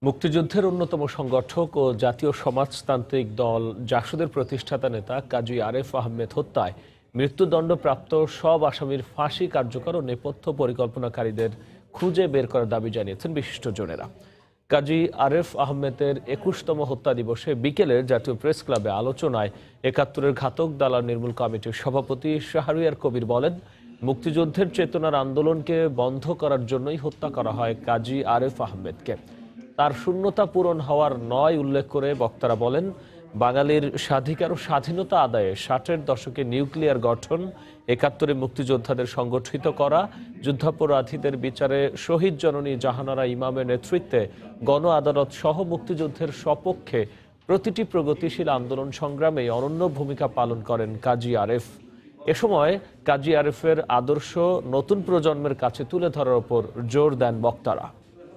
মুক্তিযুদ্ধের অন্যতম সংগঠক ও জাতীয় সমাজতান্ত্রিক দল জাসদের প্রতিষ্ঠাতা নেতা কাজী আরেফ আহমেদ হত্যায় মৃত্যুদণ্ডপ্রাপ্ত সব আসামির ফাঁসি কার্যকর ও নেপথ্য পরিকল্পনাকারীদের খুঁজে বের করার দাবি জানিয়েছেন বিশিষ্টজনেরা। কাজী আরেফ আহমেদের ২১তম হত্যা দিবসে বিকেলে জাতীয় প্রেস ক্লাবে আলোচনায় ৭১-এর ঘাতক দালাল নির্মূল কমিটির সভাপতি শাহরিয়ার কবির বলেন, মুক্তিযুদ্ধের চেতনার আন্দোলনকে বন্ধ করার জন্যই হত্যা করা হয় কাজী আরেফ আহমেদকে। তার শূন্যতা পূরণ হওয়ার নয় উল্লেখ করে বক্তারা বলেন, বাঙালির স্বাধিকার ও স্বাধীনতা আদায়ে ৬০-এর দশকে নিউক্লিয়ার গঠন, ৭১-এ মুক্তিযোদ্ধাদের সংগঠিত করা, যুদ্ধাপরাধীদের বিচারে শহীদ জননী জাহানারা ইমামের নেতৃত্বে গণ আদালত সহ মুক্তিযুদ্ধের সপক্ষে প্রতিটি প্রগতিশীল আন্দোলন সংগ্রামে অনন্য ভূমিকা পালন করেন কাজী আরেফ। এ সময় কাজী আরেফের আদর্শ নতুন প্রজন্মের কাছে তুলে ধরার উপর জোর দেন বক্তারা।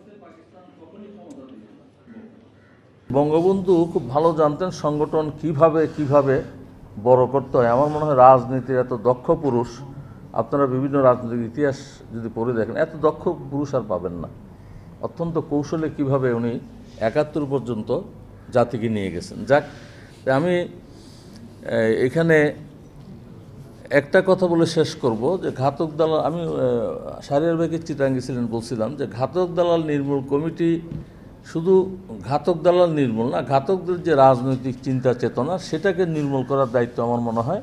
বঙ্গবন্ধু খুব ভালো জানতেন সংগঠন কিভাবে বড় করতে হয়। আমার মনে হয় রাজনীতির এত দক্ষ পুরুষ আপনারা বিভিন্ন রাজনৈতিক ইতিহাস যদি পড়ে দেখেন, এত দক্ষ পুরুষ আর পাবেন না। অত্যন্ত কৌশলে কিভাবে উনি ৭১ পর্যন্ত জাতিকে নিয়ে গেছেন। যাক, আমি এখানে একটা কথা বলে শেষ করব যে ঘাতক দালাল, আমি শাহরিয়ার ভাইকে চিটাঙ্গি ছিলেন বলছিলাম যে ঘাতক দালাল নির্মূল কমিটি শুধু ঘাতক দালাল নির্মূল না, ঘাতকদের যে রাজনৈতিক চিন্তা চেতনা সেটাকে নির্মূল করার দায়িত্ব আমার মনে হয়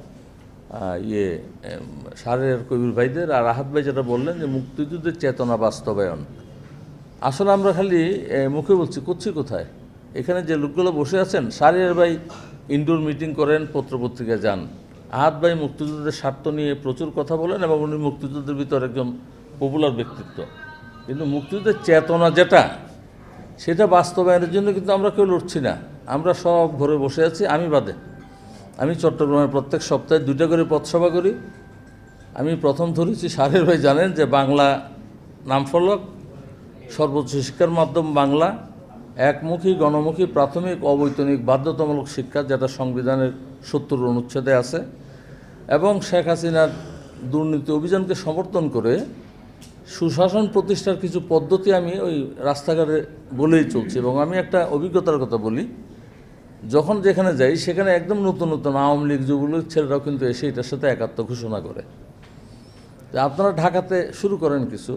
শাহরিয়ার কবির ভাইদের। আর রাহাত ভাই যেটা বললেন যে মুক্তিযুদ্ধের চেতনা বাস্তবায়ন, আসলে আমরা খালি মুখে বলছি, করছি কোথায়? এখানে যে লোকগুলো বসে আছেন, শাহরিয়ার ভাই ইনডোর মিটিং করেন, পত্রপত্রিকায় যান। রাহাত ভাই মুক্তিযুদ্ধের স্বার্থ নিয়ে প্রচুর কথা বলেন এবং উনি মুক্তিযুদ্ধের ভিতর একজন পপুলার ব্যক্তিত্ব, কিন্তু মুক্তিযুদ্ধের চেতনা যেটা সেটা বাস্তবায়নের জন্য কিন্তু আমরা কেউ লড়ছি না। আমরা সব ঘরে বসে আছি, আমি বাদে। আমি চট্টগ্রামে প্রত্যেক সপ্তাহে 2টা করে পথসভা করি। আমি প্রথম ধরেছি, শাহরিয়ার ভাই জানেন যে বাংলা নামফলক, সর্বোচ্চ শিক্ষার মাধ্যম বাংলা, একমুখী গণমুখী প্রাথমিক অবৈতনিক বাধ্যতামূলক শিক্ষা, যেটা সংবিধানের ৭০ অনুচ্ছেদে আছে, এবং শেখ হাসিনার দুর্নীতি অভিযানকে সমর্থন করে সুশাসন প্রতিষ্ঠার কিছু পদ্ধতি আমি ওই রাস্তাঘাটে বলেই চলছি। এবং আমি একটা অভিজ্ঞতার কথা বলি, যখন যেখানে যাই সেখানে একদম নতুন নতুন আওয়ামী লীগ যুবলীগ ছেলেরাও কিন্তু এসে এটার সাথে একাত্ম ঘোষণা করে। তো আপনারা ঢাকাতে শুরু করেন কিছু,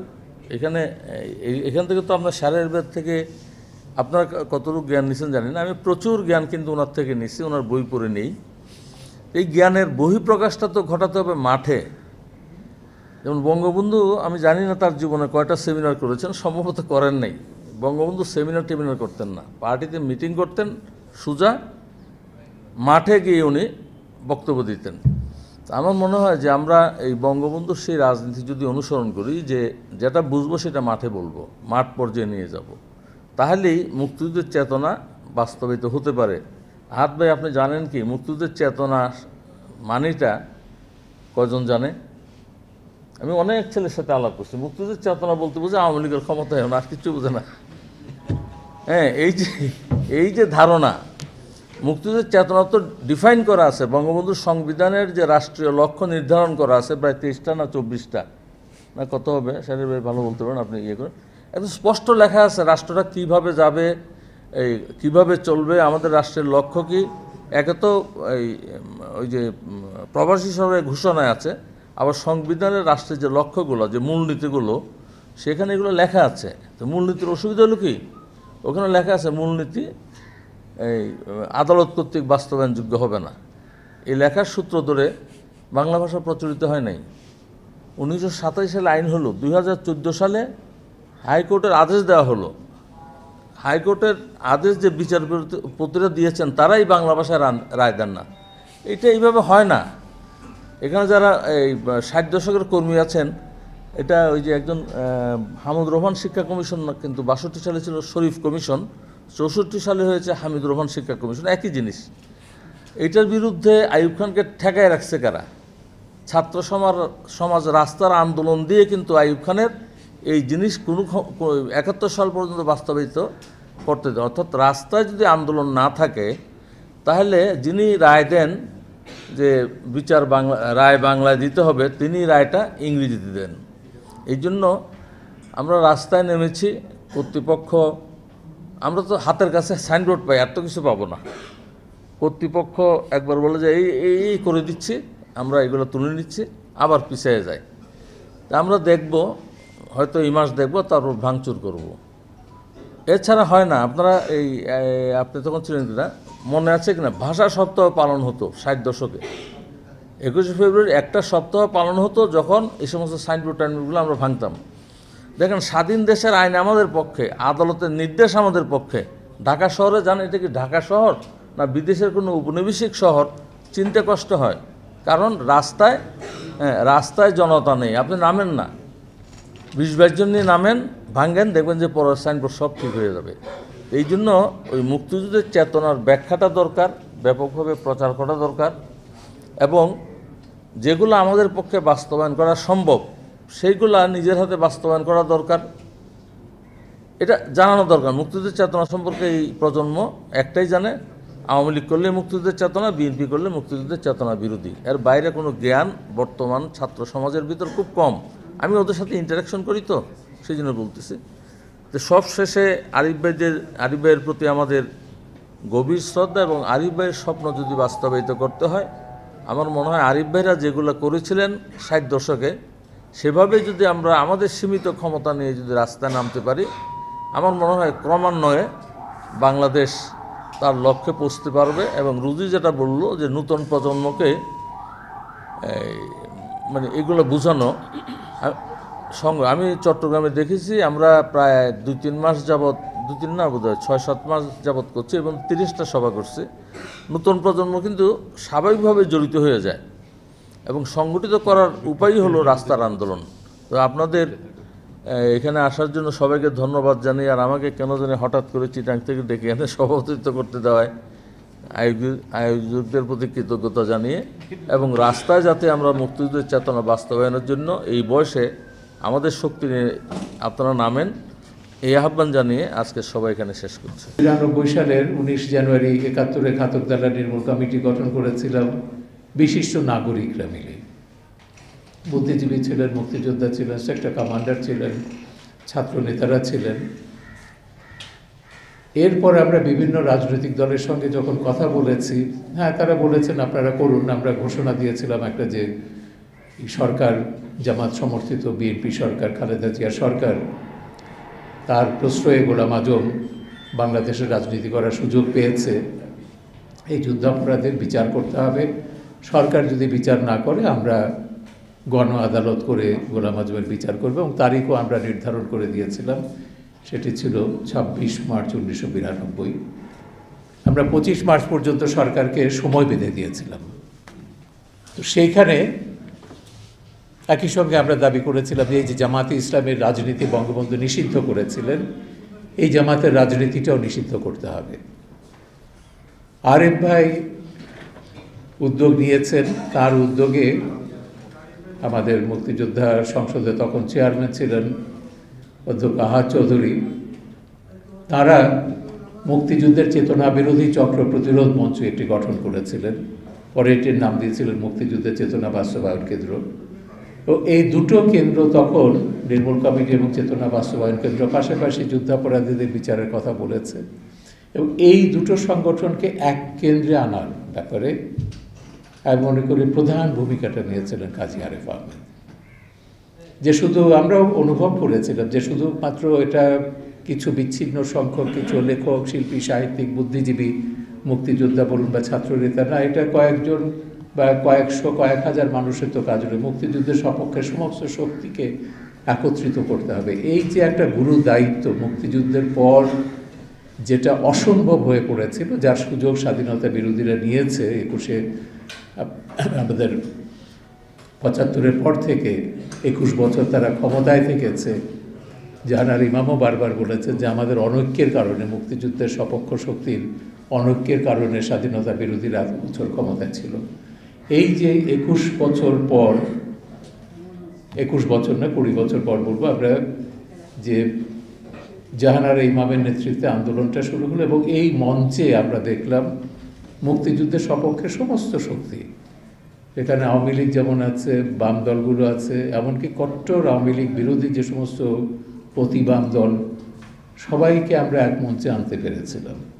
এখান থেকে তো আপনার শাহরিয়ার ভাই থেকে আপনারা কতটুকু জ্ঞান নিয়েছেন জানি না, আমি প্রচুর জ্ঞান কিন্তু ওনার থেকে নিচ্ছি, ওনার বই পড়ে নেই। এই জ্ঞানের বহিঃপ্রকাশটা তো ঘটাতে হবে মাঠে। যেমন বঙ্গবন্ধু, আমি জানি না তার জীবনে কয়টা সেমিনার করেছেন, সম্ভবত করেন নাই। বঙ্গবন্ধু সেমিনার করতেন না, পার্টিতে মিটিং করতেন, সোজা মাঠে গিয়ে উনি বক্তব্য দিতেন। আমার মনে হয় যে আমরা এই বঙ্গবন্ধুর সেই রাজনীতি যদি অনুসরণ করি, যে যেটা বুঝবো সেটা মাঠে বলবো, মাঠ পর্যায়ে নিয়ে যাব, তাহলেই মুক্তিযুদ্ধের চেতনা বাস্তবায়িত হতে পারে। হাত ভাই, আপনি জানেন কি মুক্তিযুদ্ধের চেতনা মানেটা? কয়জন জানে? আমি অনেক ছেলের সাথে আলাপ করছি, মুক্তিযুদ্ধের চেতনা বলতে বুঝে আওয়ামী লীগের ক্ষমতায় আর কিছু বোঝে না। হ্যাঁ, এই যে ধারণা, মুক্তিযুদ্ধের চেতনা তো ডিফাইন করা আছে বঙ্গবন্ধুর সংবিধানের যে রাষ্ট্রীয় লক্ষ্য নির্ধারণ করা আছে, প্রায় 23টা না 24টা না কত হবে, সেটা ভালো বলতে পারেন আপনি, করেন একদম স্পষ্ট লেখা আছে রাষ্ট্রটা কিভাবে যাবে, এই কিভাবে চলবে, আমাদের রাষ্ট্রের লক্ষ্য কি। একে তো ওই যে প্রবাসী সরকারের ঘোষণায় আছে, আবার সংবিধানের রাষ্ট্রের যে লক্ষ্যগুলো, যে মূলনীতিগুলো, সেখানে এগুলো লেখা আছে। তো মূলনীতির অসুবিধা হলো কি, ওখানে লেখা আছে মূলনীতি এই আদালত কর্তৃক বাস্তবায়নযোগ্য হবে না। এই লেখার সূত্র ধরে বাংলা ভাষা প্রচলিত হয় নাই। 1927 সালে আইন হলো, 2014 সালে হাইকোর্টের আদেশ দেওয়া হলো। হাইকোর্টের আদেশ যে বিচারপতিরা দিয়েছেন তারাই বাংলা ভাষায় রায় দেন না। এটা এইভাবে হয় না। এখানে যারা এই 60 দশকের কর্মী আছেন, এটা ওই যে একজন হামিদুর রহমান শিক্ষা কমিশন, কিন্তু 62 সালে ছিল শরীফ কমিশন, 64 সালে হয়েছে হামিদুর রহমান শিক্ষা কমিশন, একই জিনিস। এইটার বিরুদ্ধে আইয়ুব খানকে ঠেকায় রাখছে কারা? ছাত্র সমাজ রাস্তার আন্দোলন দিয়ে কিন্তু আইয়ুব খানের এই জিনিস 71 সাল পর্যন্ত বাস্তবায়িত করতে দেয়। অর্থাৎ রাস্তায় যদি আন্দোলন না থাকে, তাহলে যিনি রায় দেন যে রায় বাংলায় দিতে হবে, তিনি রায়টা ইংরেজিতে দেন। এই জন্য আমরা রাস্তায় নেমেছি, কর্তৃপক্ষ আমরা তো হাতের কাছে সাইনবোর্ড পাই, এত কিছু পাবো না। কর্তৃপক্ষ একবার বলে যে এই করে দিচ্ছি, আমরা এগুলো তুলে নিচ্ছি, আবার পিছিয়ে যায়। তা আমরা দেখব, হয়তো এই মাস দেখবো, তারপর ভাঙচুর করব। এছাড়া হয় না। আপনারা আপনি তখন ছিলেন কিনা মনে আছে কিনা, ভাষা সপ্তাহ পালন হতো 60 দশকে। 21শে ফেব্রুয়ারি একটা সপ্তাহ পালন হতো, যখন এই সমস্ত সাইনবোর্ড টাইনবোর্ডগুলো আমরা ভাঙতাম। দেখেন, স্বাধীন দেশের আইন আমাদের পক্ষে, আদালতের নির্দেশ আমাদের পক্ষে। ঢাকা শহরে যান, এটা কি ঢাকা শহর না বিদেশের কোনো উপনিবেশিক শহর? চিনতে কষ্ট হয়, কারণ রাস্তায় জনতা নেই। আপনি নামেন না, 20-22 জন নিয়ে নামেন, ভাঙ্গেন, দেখবেন যে পরের সাইনবোর্ড সব ঠিক হয়ে যাবে। এই জন্য ওই মুক্তিযুদ্ধের চেতনার ব্যাখ্যাটা দরকার, ব্যাপকভাবে প্রচার করা দরকার, এবং যেগুলো আমাদের পক্ষে বাস্তবায়ন করা সম্ভব সেইগুলা নিজের হাতে বাস্তবায়ন করা দরকার। এটা জানানো দরকার। মুক্তিযুদ্ধের চেতনা সম্পর্কে এই প্রজন্ম একটাই জানে, আওয়ামী লীগ করলে মুক্তিযুদ্ধের চেতনা, বিএনপি করলে মুক্তিযুদ্ধের চেতনা বিরোধী। এর বাইরে কোনো জ্ঞান বর্তমান ছাত্র সমাজের ভিতর খুব কম। আমি ওদের সাথে ইন্টারাকশন করি, তো সেই জন্য বলতেছি। তো সব শেষে আরিফ ভাইয়ের প্রতি আমাদের গভীর শ্রদ্ধা, এবং আরিফ ভাইয়ের স্বপ্ন যদি বাস্তবায়িত করতে হয়, আমার মনে হয় আরিফ ভাইরা যেগুলো করেছিলেন 60 দশকে, সেভাবে যদি আমরা আমাদের সীমিত ক্ষমতা নিয়ে যদি রাস্তায় নামতে পারি, আমার মনে হয় ক্রমান্বয়ে বাংলাদেশ তার লক্ষ্যে পৌঁছতে পারবে। এবং রুজি যেটা বলল যে নূতন প্রজন্মকে মানে এগুলো বোঝানো সঙ্গে, আমি চট্টগ্রামে দেখেছি, আমরা প্রায় 2-3 মাস যাবৎ, 2-3 না বোধহয় 6-7 মাস যাবৎ করছি, এবং 30টা সভা করছি। নতুন প্রজন্ম কিন্তু স্বাভাবিকভাবে জড়িত হয়ে যায়, এবং সংগঠিত করার উপায়ই হলো রাস্তার আন্দোলন। তো আপনাদের এখানে আসার জন্য সবাইকে ধন্যবাদ জানাই। আর আমাকে কেন জানি হঠাৎ করে চিটাং থেকে ডেকে এনে সভাপতিত্ব করতে দেওয়ায় আয়োজকদের প্রতি কৃতজ্ঞতা জানিয়ে, এবং রাস্তায় যাতে আমরা মুক্তিযুদ্ধের চেতনা বাস্তবায়নের জন্য এই বয়সে আমাদের শক্তি নিয়ে আপনারা নামেন, এই আহ্বান জানিয়ে আজকে সবাই এখানে শেষ করছে। 93 সালের 19 জানুয়ারি 71-এ ঘাতকদালা নির্মূল কমিটি গঠন করেছিলাম বিশিষ্ট নাগরিকরা মিলে। বুদ্ধিজীবী ছিলেন, মুক্তিযোদ্ধা ছিলেন, সেক্টর কমান্ডার ছিলেন, ছাত্র নেতারা ছিলেন। এরপর আমরা বিভিন্ন রাজনৈতিক দলের সঙ্গে যখন কথা বলেছি, হ্যাঁ, তারা বলেছেন আপনারা করুন। আমরা ঘোষণা দিয়েছিলাম একটা, যে সরকার জামাত সমর্থিত বিএনপি সরকার, খালেদা জিয়া সরকার, তার প্রশ্রয়ে গোলাম আজম বাংলাদেশের রাজনীতি করার সুযোগ পেয়েছে। এই যুদ্ধাপরাধের বিচার করতে হবে। সরকার যদি বিচার না করে, আমরা গণ আদালত করে গোলাম আজমের বিচার করবে, এবং তারিখও আমরা নির্ধারণ করে দিয়েছিলাম। সেটি ছিল 26 মার্চ 1992। আমরা 25 মার্চ পর্যন্ত সরকারকে সময় বেঁধে দিয়েছিলাম। তো সেইখানে একই সঙ্গে আমরা দাবি করেছিলাম যে এই যে জামাতে ইসলামের রাজনীতি বঙ্গবন্ধু নিষিদ্ধ করেছিলেন, এই জামাতের রাজনীতিটাও নিষিদ্ধ করতে হবে। আরিফ ভাই উদ্যোগ নিয়েছেন, তার উদ্যোগে আমাদের মুক্তিযোদ্ধা সংসদে তখন চেয়ারম্যান ছিলেন অধ্যক্ষ আহাদ চৌধুরী, তারা মুক্তিযুদ্ধের চেতনা বিরোধী চক্র প্রতিরোধ মঞ্চ একটি গঠন করেছিলেন। পরে এটির নাম দিয়েছিলেন মুক্তিযুদ্ধের চেতনা বাস্তবায়ন কেন্দ্র। তো এই দুটো কেন্দ্র তখন নির্মূল কমিটি এবং চেতনা বাস্তবায়ন কেন্দ্র পাশাপাশি যুদ্ধাপরাধীদের বিচারের কথা বলেছে, এবং এই দুটো সংগঠনকে এক কেন্দ্রে আনার ব্যাপারে আমি মনে করি প্রধান ভূমিকাটা নিয়েছিলেন কাজী আরিফ আহমেদ। যে শুধু আমরাও অনুভব করেছিলাম যে শুধুমাত্র এটা কিছু বিচ্ছিন্ন সংখ্যক কিছু লেখক, শিল্পী, সাহিত্যিক, বুদ্ধিজীবী, মুক্তিযোদ্ধা বলুন বা ছাত্রনেতা না, এটা কয়েকজন বা কয়েকশো, কয়েক হাজার মানুষের তো কাজ হলো। মুক্তিযুদ্ধের সপক্ষে সমস্ত শক্তিকে একত্রিত করতে হবে। এই যে একটা গুরু দায়িত্ব মুক্তিযুদ্ধের পর যেটা অসম্ভব হয়ে পড়েছিল, যার সুযোগ স্বাধীনতা বিরোধীরা নিয়েছে 21-এ আমাদের 75-এর পর থেকে 21 বছর তারা ক্ষমতায় থেকেছে। জাহানার ইমামও বারবার বলেছেন যে আমাদের অনৈক্যের কারণে, মুক্তিযুদ্ধের সপক্ষ শক্তির অনৈক্যের কারণে স্বাধীনতা বিরোধীরা এত বছর ক্ষমতায় ছিল। এই যে 21 বছর পর, 21 বছর না 20 বছর পর বলবো আমরা, যে জাহানার ইমামের নেতৃত্বে আন্দোলনটা শুরু হলো, এবং এই মঞ্চে আমরা দেখলাম মুক্তিযুদ্ধের সপক্ষে সমস্ত শক্তি। এখানে আওয়ামী লীগ যেমন আছে, বাম দলগুলো আছে, এমনকি কট্টর আওয়ামী লীগ বিরোধী যে সমস্ত প্রতিবাম দল, সবাইকে আমরা এক মঞ্চে আনতে পেরেছিলাম।